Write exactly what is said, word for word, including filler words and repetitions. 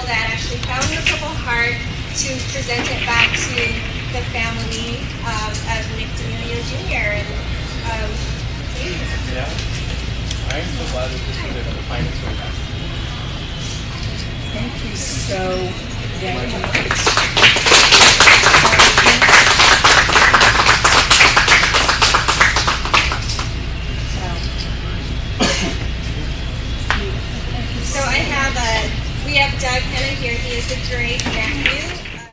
that actually found the Purple Heart to present it back to the family um, of Nick D'Amelio Junior And um, please. Yeah, I'm so glad that this was able to find its way back. Thank you so very much. So I have a, we have Doug Hanna here. He is the great nephew